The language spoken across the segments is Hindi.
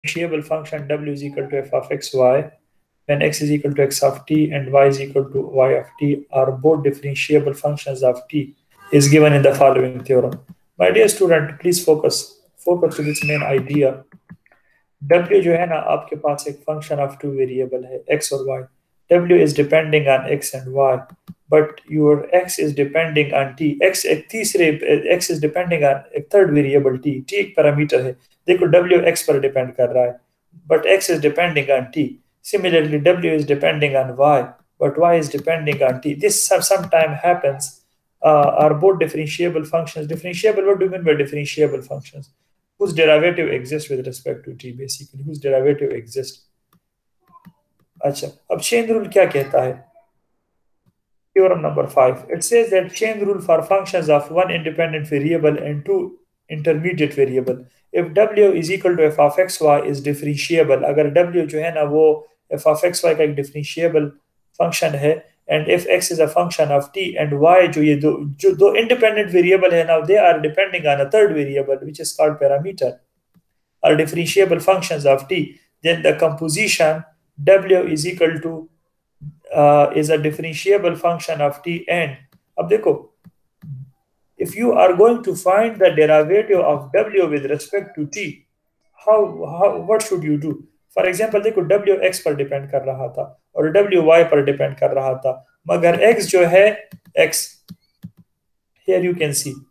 differentiable function w is equal to f of x y when x is equal to x of t and y is equal to y of t are both differentiable functions of t is given in the following theorem. My dear student, please focus to this main idea. W जो है ना आपके पास एक फंक्शन ऑफ टू वेरिएबल है x और y. W is depending on x and y, but your x is depending on t. x is depending on एक थर्ड वेरिएबल t. t एक पैरामीटर है. देखो W x पर डिपेंड कर रहा है, but x is depending on t. Similarly, W is depending on y, but y is depending on t. This sometimes happens. Are both differentiable functions. Differentiable, what do you mean by differentiable functions? Whose derivative exists with respect to t, basically whose derivative exists. अच्छा, अब chain rule क्या कहता है? Theorem number 5. It says that chain rule for functions of one independent variable and two intermediate variable. If w is equal to f of xy is differentiable, अगर w जो है ना वो f of xy का एक differentiable function है, and if x is a function of t and y जो दो independent variable है, now they are depending on a third variable which is called parameter, are differentiable functions of t, then the composition w is equal to is a differentiable function of t. And अब देखो, if you are going to find the derivative of w with respect to t, what should you do? For example, देखो w x पर डिपेंड कर रहा था और w y पर डिपेंड कर रहा था, मगर x जो है x, here you can see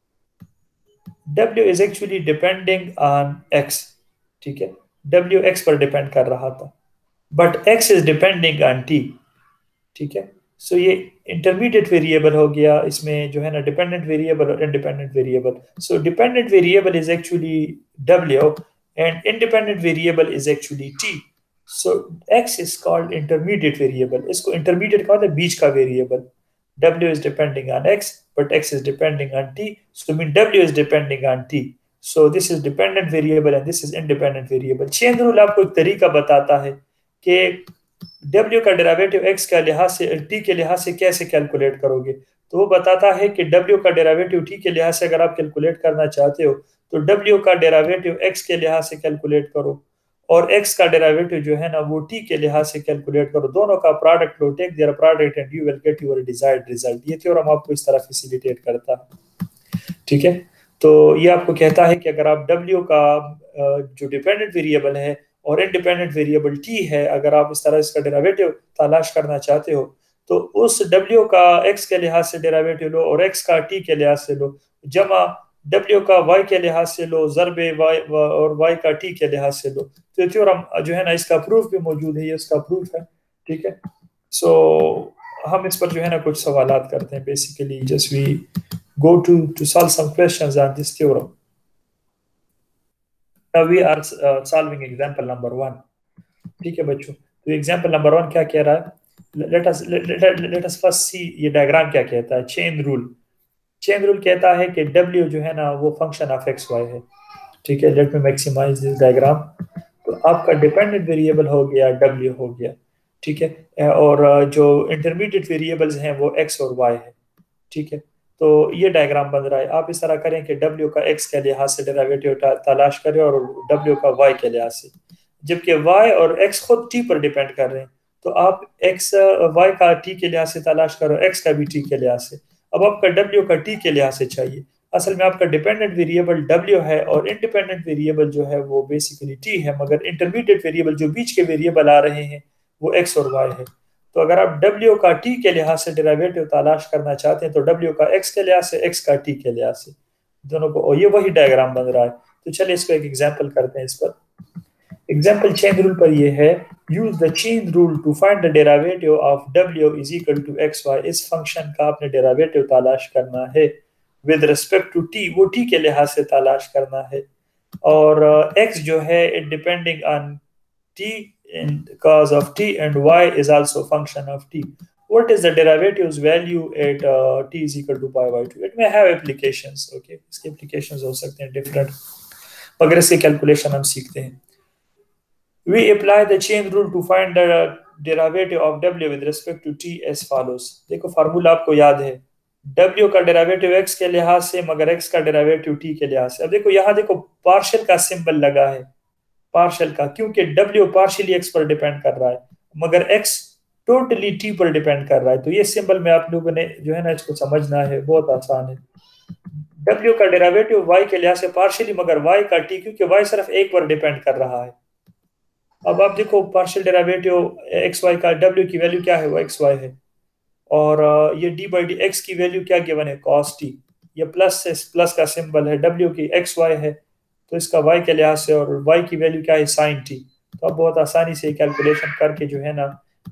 w is actually depending on x. ठीक है, w x पर डिपेंड कर रहा था, but x is depending on t. ठीक है, सो ये इंटरमीडिएट वेरिएबल हो गया, इसमें जो है ना डिपेंडेंट वेरिएबल और independent variable. So dependent variable is actually w and independent variable is actually t. So x is called intermediate variable. इसको intermediate कहा था बीच का variable. w is depending on x but x is depending on t, so mean w is depending on t. So this is dependent variable and this is independent variable. Chain rule आपको एक तरीका बताता है कि W का डेरिवेटिव x के लिहाज से t के लिहाज से कैसे कैलकुलेट करोगे. तो वो बताता है कि W का डेरिवेटिव t के लिहाज से अगर आप कैलकुलेट करना चाहते हो तो W का डेरिवेटिव x के लिहाज से कैलकुलेट करो और x का डेरिवेटिव जो है ना वो t के लिहाज से कैलकुलेट करो. दोनों का प्रोडक्ट लो, take their product and you will get your desired result. ये थ्योरम आपको इस तरह फैसिलिटेट करता है. ठीक है, तो ये आपको कहता है कि अगर आप W का जो डिपेंडेंट वेरिएबल है और इंडिपेंडेंट वेरिएबल t है, अगर आप इस तरह इसका डेरिवेटिव तलाश करना चाहते हो तो उस w का x के लिहाज से डेरिवेटिव लो और x का t के लिहाज से लो, जमा w का y के लिहाज से लो, ज़रबे y और y का t के लिहाज से लो. तो थ्योरम जो है ना इसका प्रूफ भी मौजूद है, ये इसका प्रूफ है. ठीक है, सो हम इस पर जो है ना कुछ सवालात करते हैं. Basically just we go to solve some questions on this theorem. Now we are solving example number 1. ठीक है बच्चों, तो example number 1 क्या कह रहा है? let us first see ये डायग्राम क्या कहता है. चेन रूल कहता है कि w जो है ना वो फंक्शन ऑफ एक्स वाई है. ठीक है, let me maximise this diagram. तो आपका डिपेंडेंट वेरिएबल हो गया w हो गया. ठीक है, और जो इंटरमीडिएट वेरिएबल्स हैं वो x और y है. ठीक है, तो ये डायग्राम बन रहा है. आप इस तरह करें कि w का x के लिहाज से डेरिवेटिव तलाश करें और w का y के लिहाज से, जबकि y और x खुद t पर डिपेंड कर रहे हैं. तो आप y का t के लिहाज से तलाश करो, x का भी t के लिहाज से. अब आपका w का t के लिहाज से चाहिए. असल में आपका डिपेंडेंट वेरिएबल w है और इंडिपेंडेंट वेरिएबल जो है वो बेसिकली t है, मगर इंटरमीडिएट वेरिएबल जो बीच के वेरिएबल आ रहे हैं वो x और y है. तो अगर आप w का t के लिहाज से डेरिवेटिव तलाश करना चाहते हैं तो w का x के लिहाज से, x का t के लिहाज से, दोनों को, और ये वही डायग्राम बन रहा है. तो चलिए इसको एक एग्जांपल करते हैं. इस पर एग्जांपल चेन रूल पर ये है, use the chain rule to find the derivative of w is equal to X Y. इस फंक्शन का आपने डेरिवेटिव तलाश करना है विद रिस्पेक्ट टू t, वो t के लिहाज से तलाश करना है, और x जो है it depending on t and cos of t and y is also a function of t. What is the derivative's value at t is equal to pi by 2? It may have applications. Okay, इसके applications हो सकते हैं different, मगर इसके calculation हम सीखते हैं. We apply the chain rule to find the derivative of w with respect to t as follows. देखो फार्मूला आपको याद है, w का डेरिवेटिव x के लिहाज से मगर x का डेरिवेटिव t के लिहाज से. अब देखो यहाँ देखो पार्शियल का सिंबल लगा है. पार्शियल का, क्योंकि डब्ल्यू पार्शियली एक्स पर डिपेंड कर रहा है मगर एक्स टोटली टी पर डिपेंड कर रहा है। तो ये सिंबल में आप लोगों ने जो है ना इसको समझना है, बहुत आसान है। डब्ल्यू का डेरिवेटिव वाई के लिहाज से पार्शियली, मगर वाई का टी, क्योंकि वाई सिर्फ एक पर डिपेंड कर रहा है। अब आप देखो पार्शियल डेरिवेटिव एक्स वाई का, डब्ल्यू की वैल्यू क्या है, वो एक्स वाई है, और ये डी बाई डी एक्स की वैल्यू क्या गिवन है, कॉस टी। ये प्लस से प्लस का सिंबल है, डब्ल्यू की एक्स वाई है तो इसका वाई के लिहाज से, और वाई की वैल्यू क्या है, साइन टी। तो आप बहुत आसानी से कैलकुलेशन करके जो है ना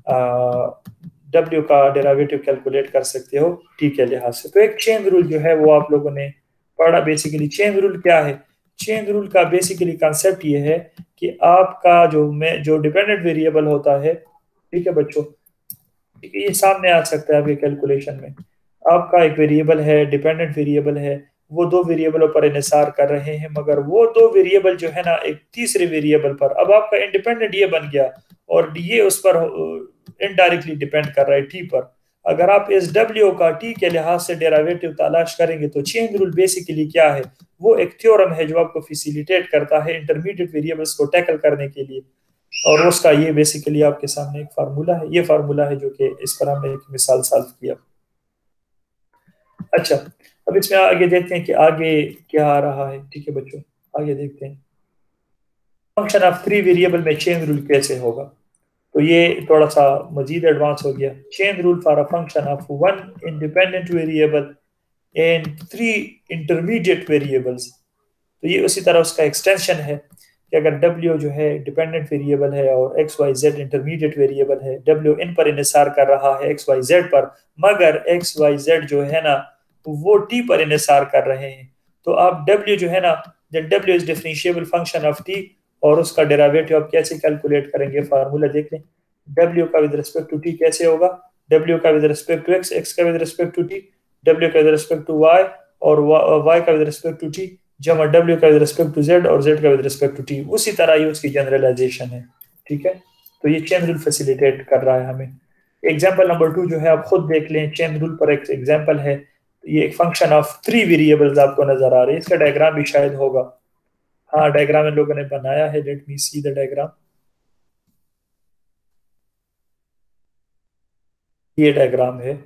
डब्ल्यू का डेरिवेटिव कैलकुलेट कर सकते हो टी के लिहाज से। तो एक चेन रूल जो है वो आप लोगों ने पढ़ा। बेसिकली चेन रूल क्या है, चेन रूल का बेसिकली कंसेप्ट ये है कि आपका जो डिपेंडेंट वेरिएबल होता है, ठीक है बच्चों, ये सामने आ सकता है आपके कैलकुलेशन में। आपका एक वेरिएबल है, डिपेंडेंट वेरिएबल है, वो दो वेरिएबलों पर इन्हिसार कर रहे हैं, मगर वो दो वेरिएबल जो है ना एक तीसरे वेरिएबल पर, अब आपका इंडिपेंडेंट ये बन गया और ये उस पर इनडायरेक्टली डिपेंड कर रहा है टी पर। अगर आप इस डब्ल्यू का टी के लिहाज से डेरिवेटिव तलाश करेंगे तो चेन रूल बेसिकली क्या है, वो एक थ्योरम है जो आपको फैसिलिटेट करता है इंटरमीडिएट वेरिएबल्स को टैकल करने के लिए, और उसका ये बेसिकली आपके सामने एक फार्मूला है। ये फार्मूला है जो कि इस पर हमने एक मिसाल सॉल्व किया। अच्छा, अब इसमें आगे देखते हैं कि आगे क्या आ रहा है। ठीक है बच्चों, आगे देखते हैं फंक्शन ऑफ थ्री वेरिएबल में चेन रूल कैसे होगा। तो ये थोड़ा सा मजीद एडवांस हो गया। Chain rule for a function of one independent variable and three intermediate variables. तो ये उसी तरह उसका एक्सटेंशन है कि अगर W जो है डिपेंडेंट वेरिएबल है और X Y Z intermediate variable है, W इन पर इन्हिसार कर रहा है एक्स वाई जेड पर, मगर एक्स वाई जेड जो है ना वो T पर इन्हिसार कर रहे हैं। तो आप W जो है ना, जब W is differentiable function of T, और उसका डेरिवेटिव आप कैसे कैलकुलेट करेंगे, फार्मूला देख लें। W का विद रिस्पेक्ट टू T कैसे होगा, W का with respect to X, X का with respect to T, W का विद रिस्पेक्ट टू Y, और Y का विद रिस्पेक्ट टू T, जमा डब्ल्यू का विद रिस्पेक्ट टू जेड और जेड का विद रिस्पेक्ट टू टी। उसी तरह ये उसकी जनरलाइजेशन है। ठीक है, तो ये चेन रूल फैसिलिटेट कर रहा है हमें। एग्जांपल नंबर 2 जो है आप खुद देख लें, चेन रूल पर एक एग्जांपल है। ये एक फंक्शन ऑफ थ्री वेरिएबल्स आपको नजर आ रही है, इसका डायग्राम भी शायद होगा। हाँ, डायग्राम इन लोगों ने बनाया है, let me see the diagram. ये डायग्राम है।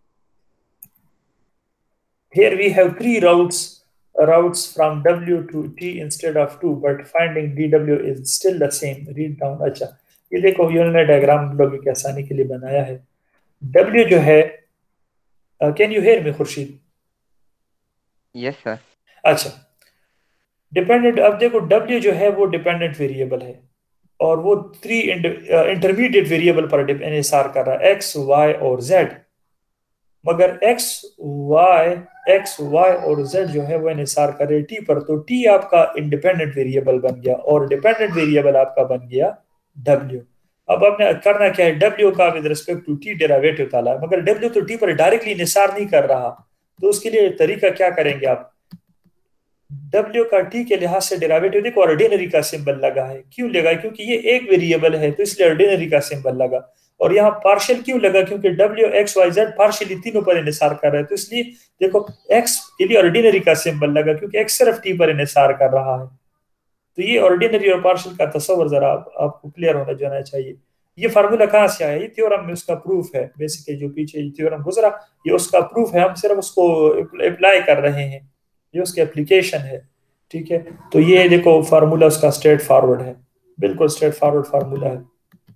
Here we have three routes from W to T instead of two, but finding DW is still the same. Read down. अच्छा, ये देखो ये उन्होंने डायग्राम लोगों की आसानी के लिए बनाया है। W जो है, can you hear me Khurshid? Yes sir. अच्छा, डिपेंडेंट, अब देखो W जो है वो डिपेंडेंट वेरिएबल है और वो थ्री इंटरमीडिएट वेरिएबल पर इंहिसार कर रहा है, एक्स वाई और जेड। मगर एक्स वाई और जेड जो है वो इन्हिसार कर रहे टी पर, तो टी आपका इंडिपेंडेंट वेरिएबल बन गया और डिपेंडेंट वेरिएबल आपका बन गया डब्ल्यू। अब आपने करना क्या है, डब्ल्यू का with respect to T derivative ताला है, मगर डब्ल्यू तो टी पर डायरेक्टली इन्हिसार नहीं कर रहा। तो उसके लिए तरीका क्या करेंगे आप, डब्ल्यू का टी के लिहाज से डेरिवेटिव देखो, ऑर्डिनरी का सिंबल लगा है। क्यों लगा, क्योंकि ये एक वेरिएबल है तो इसलिए ऑर्डिनरी का सिंबल लगा। और यहाँ पार्शियल क्यों लगा, क्योंकि W X Y Z partially तीनों पर इन्हिसार कर रहा है, तो इसलिए देखो एक्स के लिए ऑर्डिनरी का सिंबल लगा क्योंकि एक्स सिर्फ टी पर इन्हिसार कर रहा है। तो ये ऑर्डिनरी और पार्शियल का तस्वर जरा आपको क्लियर होना जाना चाहिए। ये फार्मूला कहाँ से आया, ये थ्योरम में उसका प्रूफ है। बेसिकली जो पीछे थ्योरम गुजरा ये उसका प्रूफ है, हम सिर्फ उसको अप्लाई कर रहे हैं, ये उसकी एप्लीकेशन है। ठीक है, तो ये देखो फार्मूला उसका स्ट्रेट फॉरवर्ड है, बिल्कुल स्ट्रेट फॉरवर्ड फार्मूला है।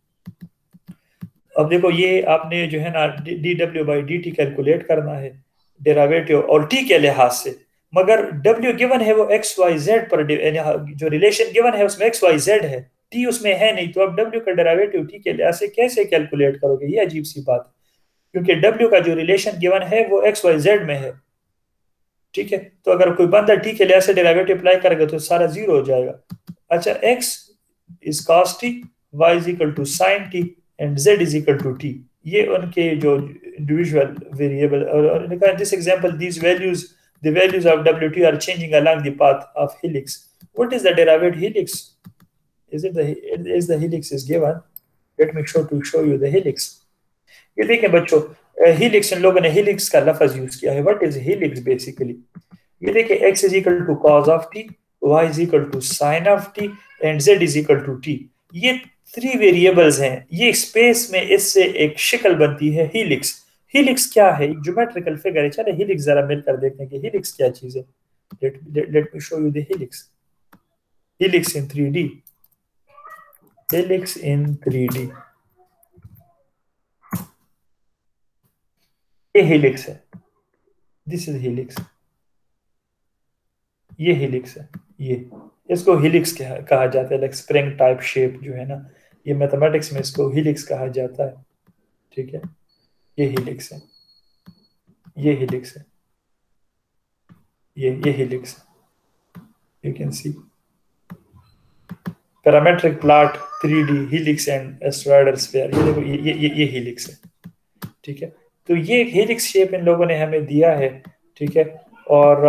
अब देखो ये आपने जो है ना D W by D T calculate करना है डेरिवेटिव और टी के लिहाज से, मगर डब्ल्यू गिवन है वो एक्स वाई जेड पर, जो रिलेशन गिवन है उसमें एक्स वाई जेड है, टी उसमें है नहीं, तो अब डब्ल्यू का डेरिवेटिव टी के लिहाज से कैसे कैलकुलेट करोगे, ये अजीब सी बात है। क्योंकि डब्ल्यू का जो रिलेशन गिवन है वो एक्स वाई जेड में है। ठीक है, तो अगर कोई बंदा टी के लिहाज से डेरिवेटिव अप्लाई करेगा तो सारा जीरो हो जाएगा। अच्छा, X is cos T, Y is equal to sine T and Z is equal to T. ये उनके जो इंडिविजुअल वेरिएबल, और this example these values, the values of WT are changing along the path of helix. What is the derived helix? Is the helix is given? Let me show you the helix. ये देखें बच्चों, helix इन लोगों ने helix का लफ्ज यूज किया है। What is helix basically? ये देखिए x is equal to cos of t y is equal to sine of T and z is equal to T. ये 3 वेरिएबल्स हैं। ये स्पेस में इससे एक शक्ल बनती है हीलिक्स। हीलिक्स क्या है? एक ज्योमेट्रिकल फिगर है। चले हीलिक्स जरा मिलकर देखते हैं कि हीलिक्स क्या चीज है। let me show you the helix। helix in 3D। helix in 3D। ये helix है। This is helix। ये helix है। ये इसको helix कहा जाता है। लाइक स्प्रिंग टाइप शेप जो है ना, ये मैथमेटिक्स में इसको helix कहा जाता है। ठीक है, ये helix है। ये helix है। ये helix है। You can see parametric plot 3D helix and astroidal sphere. ये देखो, ये helix है। ठीक है, तो ये हेलिक्स शेप इन लोगों ने हमें दिया है। ठीक है, और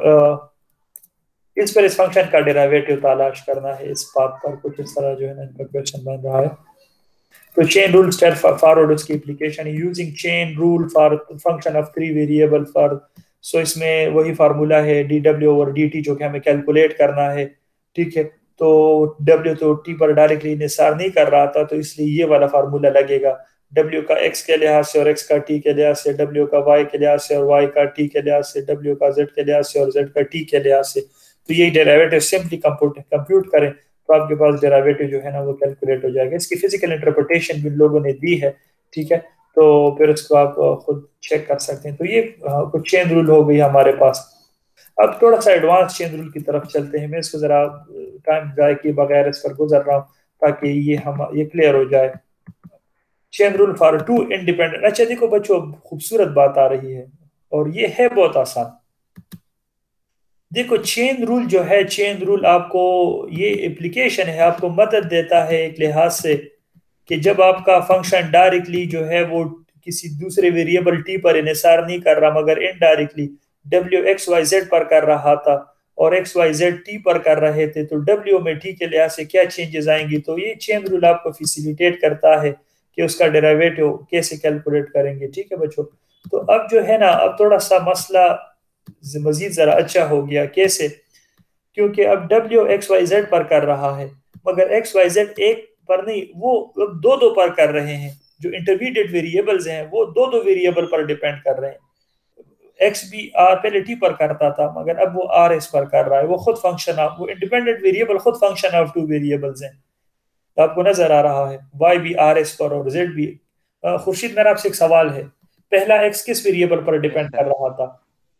इस पर इस फंक्शन का डेरिवेटिव तलाश करना है। इस बात पर कुछ इस तरह जो है ना इनका क्वेश्चन बन रहा है। तो चेन रूल स्टेप फॉरवर्ड उसकी application using chain rule for function of 3 variable for. So इसमें वही फार्मूला है D W over D T जो कि हमें कैलकुलेट करना है। ठीक है, तो डब्ल्यू तो टी पर डायरेक्टली निसार नहीं कर रहा था, तो इसलिए ये वाला फार्मूला लगेगा। डब्ल्यू का एक्स के लिहाज से और एक्स का टी के लिहाज से, डब्ल्यू का वाई के लिहाज से और वाई का टी के लिहाज से, डब्ल्यू का जेड के लिहाज से और जेड का टी के लिहाज से। तो ये डेरिवेटिव सिंपली कंप्यूट करें तो आपके पास डेरिवेटिव जो है ना वो कैलकुलेट हो जाएगा। इसकी फिजिकल इंटरप्रिटेशन भी लोगों ने दी है। ठीक है, तो फिर उसको आप खुद चेक कर सकते हैं। तो ये कुछ चेन रूल हो गई हमारे पास। अब थोड़ा सा एडवांस चेन रूल की तरफ चलते हैं। मैं इसको जरा टाइम जाए किए बगैर इस पर गुजर रहा हूँ ताकि ये क्लियर हो जाए। Chain rule for 2 independent. अच्छा देखो बच्चों, खूबसूरत बात आ रही है और ये है बहुत आसान। देखो चेन रूल जो है, चेन रूल आपको ये एप्लीकेशन है, आपको मदद देता है एक लिहाज से कि जब आपका फंक्शन डायरेक्टली जो है वो किसी दूसरे वेरिएबल टी पर इन्हिसार नहीं कर रहा मगर indirectly W X Y Z पर कर रहा था और एक्स वाई जेड टी पर कर रहे थे, तो डब्ल्यू में टी के लिहाज से क्या चेंजेस आएंगी। तो ये चेन रूल आपको फैसिलिटेट करता है कि उसका डेरिवेटिव कैसे कैलकुलेट करेंगे। ठीक है बच्चों, तो अब जो है ना, अब थोड़ा सा मसला मजीद जरा अच्छा हो गया। कैसे? क्योंकि अब डब्ल्यू एक्स वाई जेड पर कर रहा है मगर एक्स वाई जेड एक पर नहीं, वो दो दो पर कर रहे हैं। जो इंटरमीडिएट वेरिएबल्स हैं वो दो दो वेरिएबल पर डिपेंड कर रहे हैं। एक्स भी आर पहले टी पर करता था मगर अब वो आर एस पर कर रहा है। वो खुद फंक्शन ऑफ, वो इंडिपेंडेंट वेरिएबल खुद फंक्शन ऑफ 2 वेरिएबल्स हैं। तो आपको नजर आ रहा है वाई भी आर एस पर और जेड भी। खुर्शीद, मेरा आपसे एक सवाल है, पहला एक्स किस वेरिएबल पर यस डिपेंड सर। कर रहा था?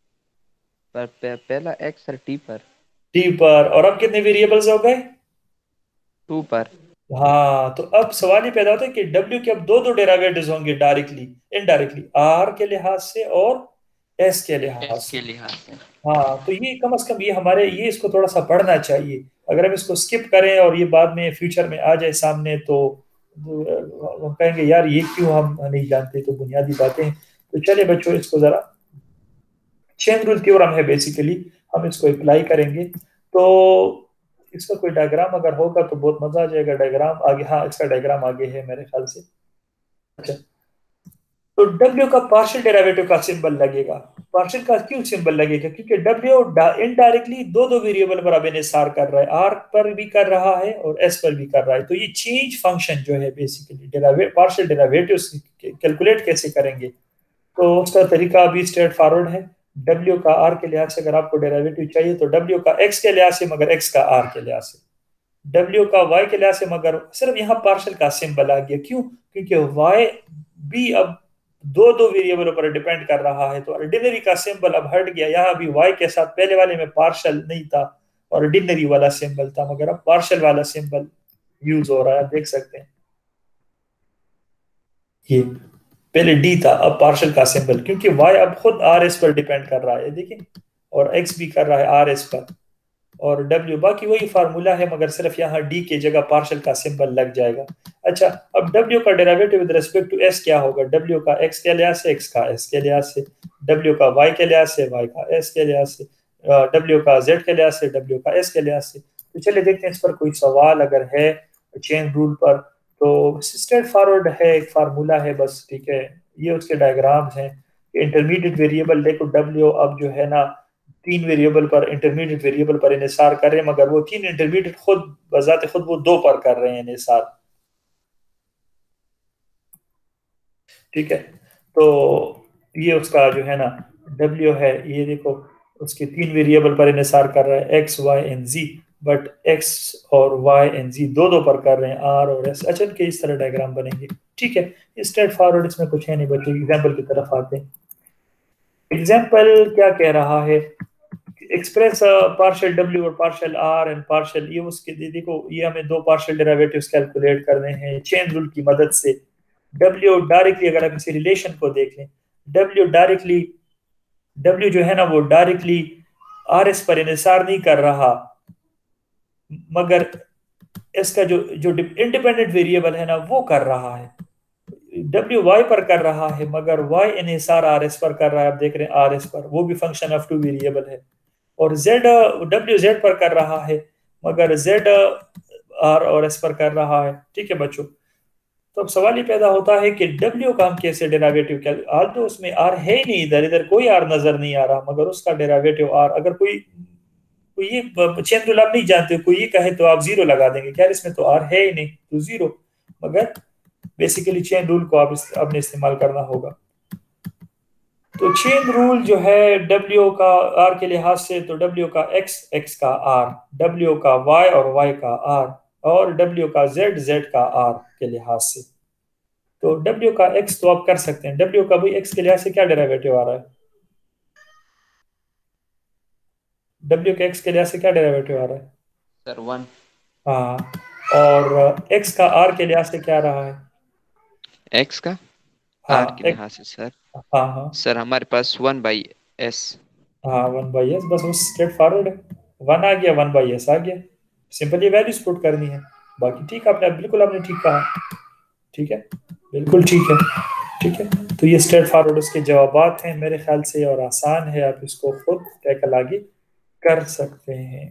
पहला एक्स सर टी पर। टी पर। और अब कितने वेरिएबल्स हो गए? 2 पर। हाँ, तो अब सवाल ये पैदा होता है कि डब्ल्यू के अब दो दो डेरिवेटिव्स होंगे डायरेक्टली इनडायरेक्टली, आर के लिहाज से और एस के लिहाज एस से। के लिहाज से। हाँ, तो ये कम से कम ये हमारे ये इसको थोड़ा सा पढ़ना चाहिए। अगर हम इसको स्किप करें और ये बाद में फ्यूचर में आ जाए सामने तो हम कहेंगे यार ये क्यों हम नहीं जानते। तो बुनियादी बातें। तो चले बच्चों, इसको जरा चेन रूल थ्योरम है बेसिकली, हम इसको अप्लाई करेंगे। तो इसका कोई डायग्राम अगर होगा तो बहुत मजा आ जाएगा। डायग्राम आगे, हाँ इसका डायग्राम आगे है मेरे ख्याल से। अच्छा, तो डब्ल्यू का पार्शियल डेरिवेटिव का सिंबल लगेगा। पार्शियल का क्यों सिंबल लगेगा? क्योंकि डब्ल्यू इनडायरेक्टली दो दो वेरिएबल पर अब इंहिसार कर रहा है, आर पर भी कर रहा है और एस पर भी कर रहा है। तो ये चेंज फंक्शन जो है basically derivative, partial derivative calculate कैसे करेंगे? तो उसका तरीका अभी स्ट्रेट फॉरवर्ड है। डब्ल्यू का आर के लिहाज से अगर आपको डेरिवेटिव चाहिए तो डब्ल्यू का एक्स के लिहाज से मगर एक्स का आर के लिहाज से, डब्ल्यू का वाई के लिहाज से मगर सिर्फ यहाँ पार्शियल का सिंबल आ गया। क्यों? क्योंकि वाई भी अब दो दो वेरिएबलों पर डिपेंड कर रहा है। तो ऑर्डिनरी का सिंबल अब हट गया। यहाँ भी वाई के साथ पहले वाले में पार्शियल नहीं था, ऑर्डिनरी वाला सिंबल था, मगर अब पार्शियल वाला सिंबल यूज हो रहा है। आप देख सकते हैं ये पहले डी था, अब पार्शियल का सिंबल, क्योंकि वाई अब खुद आर एस पर डिपेंड कर रहा है। देखिए, और एक्स भी कर रहा है आर एस पर, और डब्ल्यू बाकी वही फार्मूला है मगर सिर्फ यहाँ डी की जगह पार्शियल का सिंबल लग जाएगा। अच्छा, अब डब्ल्यू का derivative with respect to S क्या होगा? डब्ल्यू का एक्स के लिहाज से, एक्स का एस के लिहाज से, डब्ल्यू का वाई के लिहाज से, वाई का एस के लिहाज से, डब्ल्यू का जेड के लिहाज से, डब्ल्यू का एस के लिहाज से। तो चलिए देखते हैं इस पर कोई सवाल अगर है चेन रूल पर। तो स्ट्रेट फॉरवर्ड है, एक फार्मूला है बस। ठीक है, ये उसके डायग्राम्स हैं। इंटरमीडिएट वेरिएबल देखो डब्ल्यू अब जो है ना तीन वेरिएबल पर, इंटरमीडिएट वेरिएबल पर इन्हिसार कर रहे हैं, मगर वो तीन इंटरमीडिएट खुद बजाते खुद वो दो पर कर रहे हैं इन्हिसार। ठीक है, तो ये उसका जो है ना डब्ल्यू है, ये देखो उसके तीन वेरिएबल पर इन्हिसार कर रहा है, X Y and Z, but X और वाई एंड जी दो दो पर कर रहे हैं, आर और एस। अच्छा, के इस तरह डायग्राम बनेंगे। ठीक है, स्ट्रेट फॉरवर्ड, इसमें कुछ है नहीं बच्चों, एग्जाम्पल की तरफ आते हैं। एग्जाम्पल क्या कह रहा है, एक्सप्रेस पार्शियल डब्ल्यू और पार्शियल आर एंड पार्शियल, ये उसके देखो, ये हमें दो पार्शियल डेरिवेटिव्स कैलकुलेट करने हैं चेन रूल की मदद से। डब्ल्यू डायरेक्टली, अगर आप इसी रिलेशन को देख लें, डब्ल्यू डायरेक्टली, डब्ल्यू जो है ना वो डायरेक्टली आर एस पर इंहिसार नहीं कर रहा, मगर इसका जो जो इंडिपेंडेंट वेरिएबल है ना वो कर रहा है। डब्ल्यू वाई पर कर रहा है, मगर वाई इन्हिसार आर एस पर कर रहा है। आप देख रहे हैं आर एस पर, वो भी फंक्शन ऑफ टू वेरिएबल है। और जेड, डब्ल्यू जेड पर कर रहा है, मगर जेड आर और एस पर कर रहा है। ठीक है बच्चों, तो अब सवाल ये पैदा होता है कि डब्ल्यू का हम कैसे डेरिवेटिव, क्या आर तो उसमें आर है ही नहीं, इधर इधर कोई आर नजर नहीं आ रहा, मगर उसका डेरिवेटिव आर, अगर कोई कोई ये चेन रूल आप नहीं जानते, कोई ये कहे तो आप जीरो लगा देंगे, क्या इसमें तो आर है ही नहीं तो जीरो। मगर बेसिकली चेन रूल को आप आपने इस्तेमाल करना होगा। तो चेन रूल जो है डब्ल्यू का आर के लिहाज से, तो डब्ल्यू का एक्स, एक्स का आर, डब्ल्यू का वाई और वाई का आर, और डब्ल्यू का जेड, जेड का आर के लिहाज से। तो डब्ल्यू का एक्स तो आप कर सकते हैं, डब्ल्यू का भी एक्स के लिहाज से क्या डेरिवेटिव आ रहा है, डब्ल्यू के एक्स के लिहाज से क्या डेरिवेटिव आ रहा है। सर 1। हाँ, और एक्स का आर के लिहाज से क्या आ रहा है। एक्स का आर हाँ के एक्स, लिहाज से सर, हाँ हाँ सर हमारे पास 1/s। हाँ, वन बाई एस, बस वो स्ट्रेट फॉरवर्ड है। वन आ गया, वन बाई एस आ गया, सिंपल ये वैल्यूज पुट करनी है। बाकी ठीक, आपने बिल्कुल आपने ठीक कहा। ठीक है, बिल्कुल ठीक है। ठीक है, तो ये स्ट्रेट फॉरवर्ड उसके जवाबात हैं मेरे ख्याल से, और आसान है, आप इसको खुद टैकल आगे कर सकते हैं।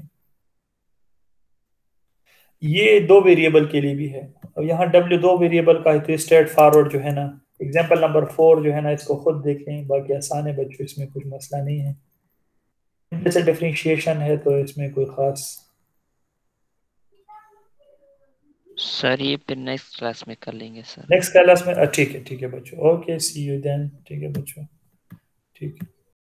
ये दो वेरिएबल के लिए भी है। अब यहाँ डब्ल्यू दो वेरिएबल का है, तो स्ट्रेट फॉरवर्ड जो है ना, एग्जाम्पल नंबर 4 जो है ना, इसको खुद देखें, बाकी आसान है बच्चों, इसमें कुछ मसला नहीं है। जैसे डिफरेंशिएशन है तो इसमें कोई खास। सर ये फिर नेक्स्ट क्लास में कर लेंगे सर। नेक्स्ट क्लास में ठीक है, ठीक है बच्चों, ओके सी यू देन। ठीक है बच्चों, ठीक है।